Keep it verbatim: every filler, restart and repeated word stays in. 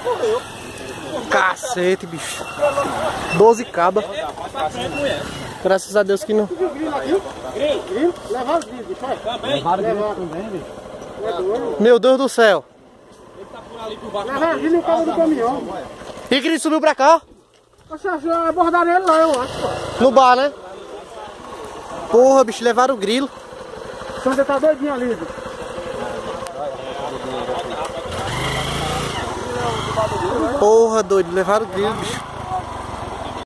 Cacete, bicho. doze cabas. Graças a Deus que não. Levaram os grilo, bicho. Levaram grilo também, bicho. Meu Deus do céu. Levaram os grilo em cabo do caminhão. E que ele subiu pra cá? Poxa, abordaram ele lá, eu acho, pô. No bar, né? Porra, bicho, levaram o grilo. Você tá doidinho ali, bicho. Porra, doido, levaram o grilo, bicho.